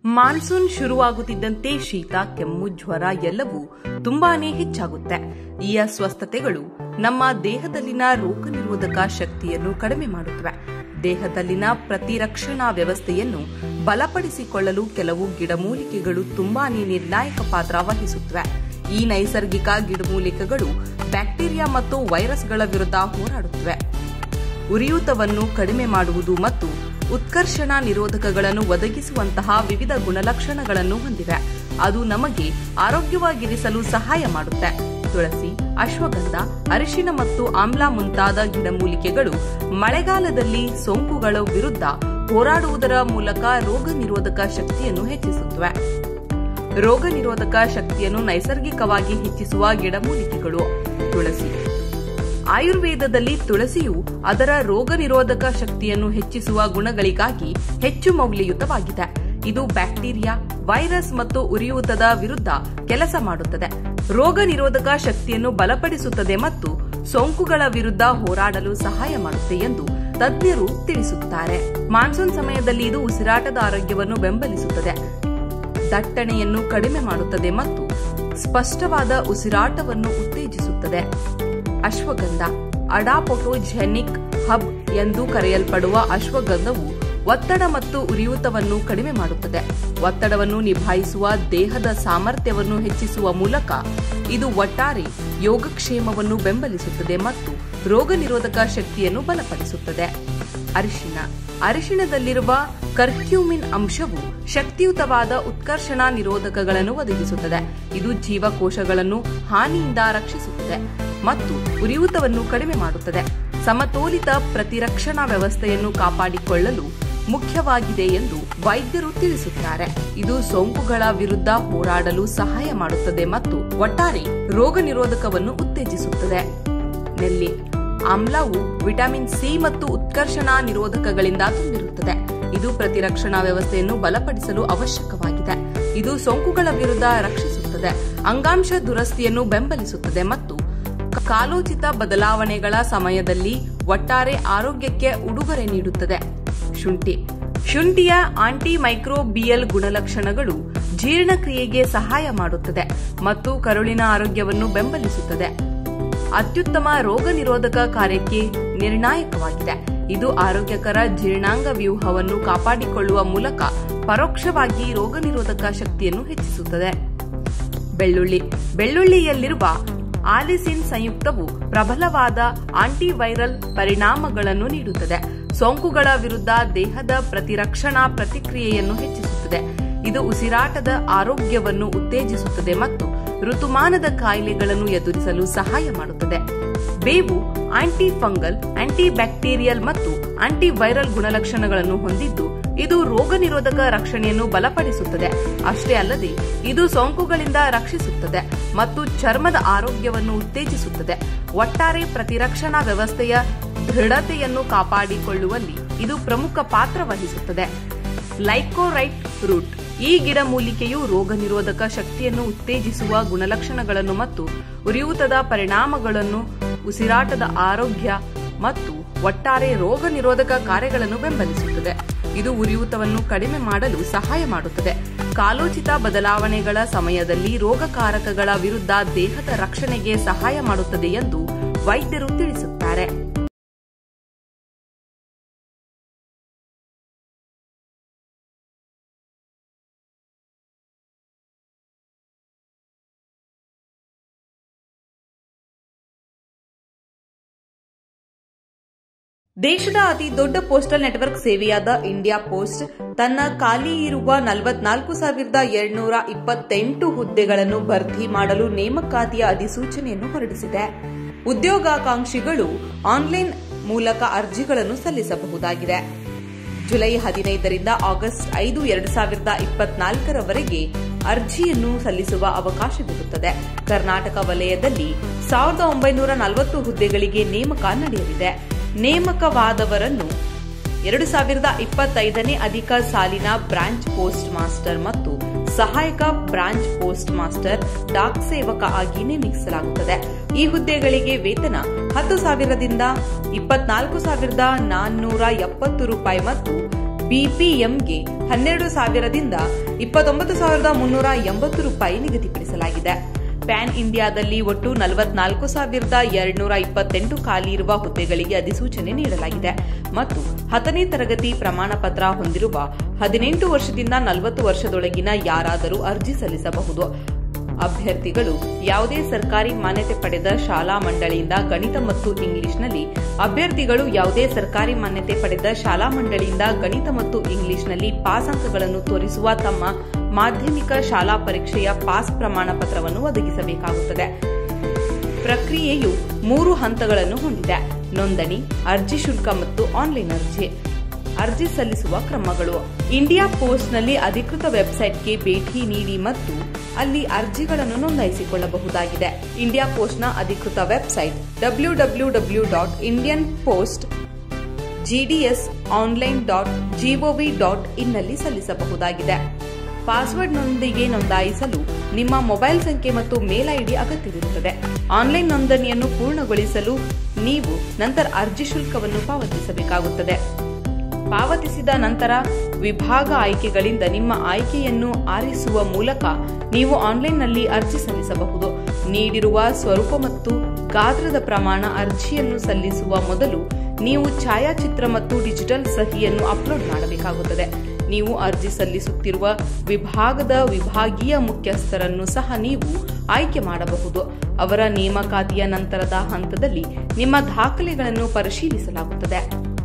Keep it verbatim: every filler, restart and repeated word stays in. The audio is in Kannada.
ಮಾನ್ಸೂನ್ ಶುರುವಾಗುತ್ತಿದ್ದಂತೆ ಶೀತ, ಕೆಮ್ಮು, ಜ್ವರ ಎಲ್ಲವೂ ತುಂಬಾನೇ ಹೆಚ್ಚಾಗುತ್ತೆ. ಈ ಅಸ್ವಸ್ಥತೆಗಳು ನಮ್ಮ ದೇಹದಲ್ಲಿನ ರೋಗ ನಿರೋಧಕ ಶಕ್ತಿಯನ್ನು ಕಡಿಮೆ ಮಾಡುತ್ತವೆ. ದೇಹದಲ್ಲಿನ ಪ್ರತಿರಕ್ಷಣಾ ವ್ಯವಸ್ಥೆಯನ್ನು ಬಲಪಡಿಸಿಕೊಳ್ಳಲು ಕೆಲವು ಗಿಡಮೂಲಿಕೆಗಳು ತುಂಬಾನೇ ನಿರ್ಣಾಯಕ ಪಾತ್ರ ವಹಿಸುತ್ತವೆ. ಈ ನೈಸರ್ಗಿಕ ಗಿಡಮೂಲಿಕೆಗಳು ಬ್ಯಾಕ್ಟೀರಿಯಾ ಮತ್ತು ವೈರಸ್ಗಳ ವಿರುದ್ಧ ಹೋರಾಡುತ್ತವೆ. ಉರಿಯೂತವನ್ನು ಕಡಿಮೆ ಮಾಡುವುದು ಮತ್ತು ಉತ್ಕರ್ಷಣ ನಿರೋಧಕಗಳನ್ನು ಒದಗಿಸುವಂತಹ ವಿವಿಧ ಗುಣಲಕ್ಷಣಗಳನ್ನು ಹೊಂದಿವೆ. ಅದು ನಮಗೆ ಆರೋಗ್ಯವಾಗಿರಿಸಲು ಸಹಾಯ ಮಾಡುತ್ತೆ. ತುಳಸಿ, ಅಶ್ವಗಂಧ, ಅರಿಶಿನ ಮತ್ತು ಆಮ್ಲ ಮುಂತಾದ ಗಿಡಮೂಲಿಕೆಗಳು ಮಳೆಗಾಲದಲ್ಲಿ ಸೋಂಕುಗಳ ವಿರುದ್ಧ ಹೋರಾಡುವುದರ ಮೂಲಕ ರೋಗ ನಿರೋಧಕ ಶಕ್ತಿಯನ್ನು ಹೆಚ್ಚಿಸುತ್ತವೆ. ರೋಗ ನಿರೋಧಕ ಶಕ್ತಿಯನ್ನು ನೈಸರ್ಗಿಕವಾಗಿ ಹೆಚ್ಚಿಸುವ ಗಿಡಮೂಲಿಕೆಗಳು ತುಳಸಿ. ಆಯುರ್ವೇದದಲ್ಲಿ ತುಳಸಿಯು ಅದರ ರೋಗ ನಿರೋಧಕ ಶಕ್ತಿಯನ್ನು ಹೆಚ್ಚಿಸುವ ಗುಣಗಳಿಗಾಗಿ ಹೆಚ್ಚು ಮೌಲ್ಯಯುತವಾಗಿದೆ. ಇದು ಬ್ಯಾಕ್ಟೀರಿಯಾ, ವೈರಸ್ ಮತ್ತು ಉರಿಯೂತದ ವಿರುದ್ಧ ಕೆಲಸ ಮಾಡುತ್ತದೆ, ರೋಗ ನಿರೋಧಕ ಶಕ್ತಿಯನ್ನು ಬಲಪಡಿಸುತ್ತದೆ ಮತ್ತು ಸೋಂಕುಗಳ ವಿರುದ್ಧ ಹೋರಾಡಲು ಸಹಾಯ ಮಾಡುತ್ತೆ ಎಂದು ತಜ್ಞರು ತಿಳಿಸುತ್ತಾರೆ. ಮಾನ್ಸೂನ್ ಸಮಯದಲ್ಲಿ ಇದು ಉಸಿರಾಟದ ಆರೋಗ್ಯವನ್ನು ಬೆಂಬಲಿಸುತ್ತದೆ, ದಟ್ಟಣೆಯನ್ನು ಕಡಿಮೆ ಮಾಡುತ್ತದೆ ಮತ್ತು ಸ್ಪಷ್ಟವಾದ ಉಸಿರಾಟವನ್ನು ಉತ್ತೇಜಿಸುತ್ತದೆ. ಅಶ್ವಗಂಧ ಅಡಾಪೊಟೋಜೆನಿಕ್ ಹಬ್ ಎಂದು ಕರೆಯಲ್ಪಡುವ ಅಶ್ವಗಂಧವು ಒತ್ತಡ ಮತ್ತು ಉರಿಯೂತವನ್ನು ಕಡಿಮೆ ಮಾಡುತ್ತದೆ. ಒತ್ತಡವನ್ನು ನಿಭಾಯಿಸುವ ದೇಹದ ಸಾಮರ್ಥ್ಯವನ್ನು ಹೆಚ್ಚಿಸುವ ಮೂಲಕ ಇದು ಒಟ್ಟಾರೆ ಯೋಗಕ್ಷೇಮವನ್ನು ಬೆಂಬಲಿಸುತ್ತದೆ ಮತ್ತು ರೋಗ ನಿರೋಧಕ ಶಕ್ತಿಯನ್ನು ಬಲಪಡಿಸುತ್ತದೆ. ಅರಿಶಿನ ಅರಿಶಿಣದಲ್ಲಿರುವ ಕರ್ಕ್ಯೂಮಿನ್ ಅಂಶವು ಶಕ್ತಿಯುತವಾದ ಉತ್ಕರ್ಷಣ ನಿರೋಧಕಗಳನ್ನು ಒದಗಿಸುತ್ತದೆ. ಇದು ಜೀವಕೋಶಗಳನ್ನು ಹಾನಿಯಿಂದ ರಕ್ಷಿಸುತ್ತದೆ ಮತ್ತು ಉರಿಯೂತವನ್ನು ಕಡಿಮೆ ಮಾಡುತ್ತದೆ. ಸಮತೋಲಿತ ಪ್ರತಿರಕ್ಷಣಾ ವ್ಯವಸ್ಥೆಯನ್ನು ಕಾಪಾಡಿಕೊಳ್ಳಲು ಮುಖ್ಯವಾಗಿದೆ ಎಂದು ವೈದ್ಯರು ತಿಳಿಸುತ್ತಾರೆ. ಇದು ಸೋಂಕುಗಳ ವಿರುದ್ಧ ಹೋರಾಡಲು ಸಹಾಯ ಮಾಡುತ್ತದೆ ಮತ್ತು ಒಟ್ಟಾರೆ ರೋಗ ನಿರೋಧಕವನ್ನು ಉತ್ತೇಜಿಸುತ್ತದೆ. ನೆಲ್ಲಿ ಆಮ್ಲವು ವಿಟಮಿನ್ ಸಿ ಮತ್ತು ಉತ್ಕರ್ಷಣ ನಿರೋಧಕಗಳಿಂದ ತುಂಬಿರುತ್ತದೆ. ಇದು ಪ್ರತಿರಕ್ಷಣಾ ವ್ಯವಸ್ಥೆಯನ್ನು ಬಲಪಡಿಸಲು ಅವಶ್ಯಕವಾಗಿದೆ. ಇದು ಸೋಂಕುಗಳ ವಿರುದ್ಧ ರಕ್ಷಿಸುತ್ತದೆ, ಅಂಗಾಂಶ ದುರಸ್ತಿಯನ್ನು ಬೆಂಬಲಿಸುತ್ತದೆ ಮತ್ತು ಕಾಲೋಚಿತ ಬದಲಾವಣೆಗಳ ಸಮಯದಲ್ಲಿ ಒಟ್ಟಾರೆ ಆರೋಗ್ಯಕ್ಕೆ ಉಡುಗೊರೆ ನೀಡುತ್ತದೆ. ಶುಂಠಿ ಶುಂಠಿಯ ಆಂಟಿಮೈಕ್ರೋಬಿಯಲ್ ಗುಣಲಕ್ಷಣಗಳು ಜೀರ್ಣಕ್ರಿಯೆಗೆ ಸಹಾಯ ಮಾಡುತ್ತದೆ ಮತ್ತು ಕರುಳಿನ ಆರೋಗ್ಯವನ್ನು ಬೆಂಬಲಿಸುತ್ತದೆ. ಅತ್ಯುತ್ತಮ ರೋಗ ನಿರೋಧಕ ಕಾರ್ಯಕ್ಕೆ ನಿರ್ಣಾಯಕವಾಗಿದೆ. ಇದು ಆರೋಗ್ಯಕರ ಜೀರ್ಣಾಂಗ ವ್ಯೂಹವನ್ನು ಕಾಪಾಡಿಕೊಳ್ಳುವ ಮೂಲಕ ಪರೋಕ್ಷವಾಗಿ ರೋಗ ನಿರೋಧಕ ಶಕ್ತಿಯನ್ನು ಹೆಚ್ಚಿಸುತ್ತದೆ. ಬೆಳ್ಳುಳ್ಳಿ ಬೆಳ್ಳುಳ್ಳಿಯಲ್ಲಿರುವ ಆಲಿಸಿನ್ ಸಂಯುಕ್ತವು ಪ್ರಬಲವಾದ ಆಂಟಿವೈರಲ್ ಪರಿಣಾಮಗಳನ್ನು ನೀಡುತ್ತದೆ. ಸೋಂಕುಗಳ ವಿರುದ್ಧ ದೇಹದ ಪ್ರತಿರಕ್ಷಣಾ ಪ್ರತಿಕ್ರಿಯೆಯನ್ನು ಹೆಚ್ಚಿಸುತ್ತದೆ. ಇದು ಉಸಿರಾಟದ ಆರೋಗ್ಯವನ್ನು ಉತ್ತೇಜಿಸುತ್ತದೆ ಮತ್ತು ಋತುಮಾನದ ಕಾಯಿಲೆಗಳನ್ನು ಎದುರಿಸಲು ಸಹಾಯ ಮಾಡುತ್ತದೆ. ಬೇವು ಆಂಟಿ ಫಂಗಲ್, ಆಂಟಿ ಬ್ಯಾಕ್ಟೀರಿಯಲ್ ಮತ್ತು ಆಂಟಿವೈರಲ್ ಗುಣಲಕ್ಷಣಗಳನ್ನು ಹೊಂದಿದ್ದು ಇದು ರೋಗ ನಿರೋಧಕ ರಕ್ಷಣೆಯನ್ನು ಬಲಪಡಿಸುತ್ತದೆ. ಅಷ್ಟೇ ಅಲ್ಲದೆ ಇದು ಸೋಂಕುಗಳಿಂದ ರಕ್ಷಿಸುತ್ತದೆ ಮತ್ತು ಚರ್ಮದ ಆರೋಗ್ಯವನ್ನು ಉತ್ತೇಜಿಸುತ್ತದೆ. ಒಟ್ಟಾರೆ ಪ್ರತಿರಕ್ಷಣಾ ವ್ಯವಸ್ಥೆಯ ದೃಢತೆಯನ್ನು ಕಾಪಾಡಿಕೊಳ್ಳುವಲ್ಲಿ ಇದು ಪ್ರಮುಖ ಪಾತ್ರ ವಹಿಸುತ್ತದೆ. ಲೈಕೋರೈಟ್ ರೂಟ್ ಈ ಗಿಡಮೂಲಿಕೆಯು ರೋಗ ನಿರೋಧಕ ಶಕ್ತಿಯನ್ನು ಉತ್ತೇಜಿಸುವ ಗುಣಲಕ್ಷಣಗಳನ್ನು ಮತ್ತು ಉರಿಯೂತದ ಪರಿಣಾಮಗಳನ್ನು, ಉಸಿರಾಟದ ಆರೋಗ್ಯ ಮತ್ತು ಒಟ್ಟಾರೆ ರೋಗ ನಿರೋಧಕ ಕಾರ್ಯಗಳನ್ನು ಬೆಂಬಲಿಸುತ್ತದೆ. ಇದು ಉರಿಯೂತವನ್ನು ಕಡಿಮೆ ಮಾಡಲು ಸಹಾಯ ಮಾಡುತ್ತದೆ. ಕಾಲೋಚಿತ ಬದಲಾವಣೆಗಳ ಸಮಯದಲ್ಲಿ ರೋಗಕಾರಕಗಳ ವಿರುದ್ಧ ದೇಹದ ರಕ್ಷಣೆಗೆ ಸಹಾಯ ಮಾಡುತ್ತದೆ ಎಂದು ವೈದ್ಯರು ತಿಳಿಸುತ್ತಾರೆ. ದೇಶದ ಅತಿ ದೊಡ್ಡ ಪೋಸ್ಟಲ್ ನೆಟ್ವರ್ಕ್ ಸೇವೆಯಾದ ಇಂಡಿಯಾ ಪೋಸ್ಟ್ ತನ್ನ ಖಾಲಿ ಇರುವ ನಲವತ್ನಾಲ್ಕು ಸಾವಿರದ ಎರಡ್ನೂರ ಇಪ್ಪತ್ತೆಂಟು ಹುದ್ದೆಗಳನ್ನು ಭರ್ತಿ ಮಾಡಲು ನೇಮಕಾತಿಯ ಅಧಿಸೂಚನೆಯನ್ನು ಹೊರಡಿಸಿದೆ. ಉದ್ಯೋಗಾಕಾಂಕ್ಷಿಗಳು ಆನ್ಲೈನ್ ಮೂಲಕ ಅರ್ಜಿಗಳನ್ನು ಸಲ್ಲಿಸಬಹುದಾಗಿದೆ. ಜುಲೈ ಹದಿನೈದರಿಂದ ಆಗಸ್ಟ್ ಐದು ಎರಡು ಸಾವಿರದ ಇಪ್ಪತ್ನಾಲ್ಕರವರೆಗೆ ಅರ್ಜಿಯನ್ನು ಸಲ್ಲಿಸುವ ಅವಕಾಶವಿರುತ್ತದೆ. ಕರ್ನಾಟಕ ವಲಯದಲ್ಲಿ ಸಾವಿರದ ಒಂಬೈನೂರ ನಲವತ್ತು ಹುದ್ದೆಗಳಿಗೆ ನೇಮಕ ನಡೆಯಲಿದೆ. ನೇಮಕವಾದವರನ್ನು ಎರಡು ಸಾವಿರದ ಇಪ್ಪತ್ತೈದನೇ ಅಧಿಕ ಸಾಲಿನ ಬ್ರಾಂಚ್ ಪೋಸ್ಟ್ ಮಾಸ್ಟರ್ ಮತ್ತು ಸಹಾಯಕ ಬ್ರಾಂಚ್ ಪೋಸ್ಟ್ ಮಾಸ್ಟರ್ ಡಾಕ್ ಸೇವಕ ಆಗಿ ನೇಮಿಸಲಾಗುತ್ತದೆ. ಈ ಹುದ್ದೆಗಳಿಗೆ ವೇತನ ಹತ್ತು ಸಾವಿರದಿಂದ ಇಪ್ಪತ್ನಾಲ್ಕು ಸಾವಿರದ ನಾನ್ನೂರ ಎಪ್ಪತ್ತು ರೂಪಾಯಿ ಮತ್ತು ಬಿಪಿಎಂಗೆ ಹನ್ನೆರಡು ಸಾವಿರದಿಂದ ಇಪ್ಪತ್ತೊಂಬತ್ತು ಸಾವಿರದ ಮುನ್ನೂರ ಎಂಬತ್ತು ರೂಪಾಯಿ ನಿಗದಿಪಡಿಸಲಾಗಿದೆ. ಪ್ಯಾನ್ ಇಂಡಿಯಾದಲ್ಲಿ ಒಟ್ಟು ನಲವತ್ನಾಲ್ಕು ಸಾವಿರದ ಎರಡ್ನೂರ ಇಪ್ಪತ್ತೆಂಟು ಖಾಲಿ ಇರುವ ಹುದ್ದೆಗಳಿಗೆ ಅಧಿಸೂಚನೆ ನೀಡಲಾಗಿದೆ ಮತ್ತು ಹತ್ತನೇ ತರಗತಿ ಪ್ರಮಾಣ ಪತ್ರ ಹೊಂದಿರುವ ಹದಿನೆಂಟು ವರ್ಷದಿಂದ ನಲವತ್ತು ವರ್ಷದೊಳಗಿನ ಯಾರಾದರೂ ಅರ್ಜಿ ಸಲ್ಲಿಸಬಹುದು. ಅಭ್ಯರ್ಥಿಗಳು ಯಾವುದೇ ಸರ್ಕಾರಿ ಮಾನ್ಯತೆ ಪಡೆದ ಶಾಲಾ ಮಂಡಳಿಯಿಂದ ಗಣಿತ ಮತ್ತು ಇಂಗ್ಲಿಷ್ನಲ್ಲಿ ಅಭ್ಯರ್ಥಿಗಳು ಯಾವುದೇ ಸರ್ಕಾರಿ ಮಾನ್ಯತೆ ಪಡೆದ ಶಾಲಾ ಮಂಡಳಿಯಿಂದ ಗಣಿತ ಮತ್ತು ಇಂಗ್ಲಿಷ್ನಲ್ಲಿ ಪಾಸ್ ಅಂಕಗಳನ್ನು ತೋರಿಸುವ ತಮ್ಮ ಮಾಧ್ಯಮಿಕ ಶಾಲಾ ಪರೀಕ್ಷೆಯ ಪಾಸ್ ಪ್ರಮಾಣ ಪತ್ರವನ್ನು ಒದಗಿಸಬೇಕಾಗುತ್ತದೆ. ಪ್ರಕ್ರಿಯೆಯು ಮೂರು ಹಂತಗಳನ್ನು ಹೊಂದಿದೆ: ನೋಂದಣಿ, ಅರ್ಜಿ ಶುಲ್ಕ ಮತ್ತು ಆನ್ಲೈನ್ ಅರ್ಜಿ. ಅರ್ಜಿ ಸಲ್ಲಿಸುವ ಕ್ರಮಗಳು: ಇಂಡಿಯಾ ಪೋಸ್ಟ್ನಲ್ಲಿ ಅಧಿಕೃತ ವೆಬ್ಸೈಟ್ಗೆ ಭೇಟಿ ನೀಡಿ ಮತ್ತು ಅಲ್ಲಿ ಅರ್ಜಿಗಳನ್ನು ನೋಂದಾಯಿಸಿಕೊಳ್ಳಬಹುದಾಗಿದೆ. ಇಂಡಿಯಾ ಪೋಸ್ಟ್ನ ಅಧಿಕೃತ website W W W dot Indian post GDS online dot G O V dot ಇನ್ನಲ್ಲಿ ಸಲ್ಲಿಸಬಹುದಾಗಿದೆ. ಪಾಸ್ವರ್ಡ್ನೊಂದಿಗೆ ನೋಂದಾಯಿಸಲು ನಿಮ್ಮ ಮೊಬೈಲ್ ಸಂಖ್ಯೆ ಮತ್ತು ಮೇಲ್ ಐಡಿ ಅಗತ್ಯವಿರುತ್ತದೆ. ಆನ್ಲೈನ್ ನೋಂದಣಿಯನ್ನು ಪೂರ್ಣಗೊಳಿಸಲು ನೀವು ನಂತರ ಅರ್ಜಿ ಶುಲ್ಕವನ್ನು ಪಾವತಿಸಬೇಕಾಗುತ್ತದೆ. ಪಾವತಿಸಿದ ನಂತರ ವಿಭಾಗ ಆಯ್ಕೆಗಳಿಂದ ನಿಮ್ಮ ಆಯ್ಕೆಯನ್ನು ಆರಿಸುವ ಮೂಲಕ ನೀವು ಆನ್ಲೈನ್ನಲ್ಲಿ ಅರ್ಜಿ ಸಲ್ಲಿಸಬಹುದು. ನೀಡಿರುವ ಸ್ವರೂಪ ಮತ್ತು ಗಾತ್ರದ ಪ್ರಮಾಣ ಅರ್ಜಿಯನ್ನು ಸಲ್ಲಿಸುವ ಮೊದಲು ನೀವು ಛಾಯಾಚಿತ್ರ ಮತ್ತು ಡಿಜಿಟಲ್ ಸಹಿಯನ್ನು ಅಪ್ಲೋಡ್ ಮಾಡಬೇಕಾಗುತ್ತದೆ. ನೀವು ಅರ್ಜಿ ಸಲ್ಲಿಸುತ್ತಿರುವ ವಿಭಾಗದ ವಿಭಾಗೀಯ ಮುಖ್ಯಸ್ಥರನ್ನು ಸಹ ನೀವು ಆಯ್ಕೆ ಮಾಡಬಹುದು. ಅವರ ನೇಮಕಾತಿಯ ನಂತರದ ಹಂತದಲ್ಲಿ ನಿಮ್ಮ ದಾಖಲೆಗಳನ್ನು ಪರಿಶೀಲಿಸಲಾಗುತ್ತದೆ.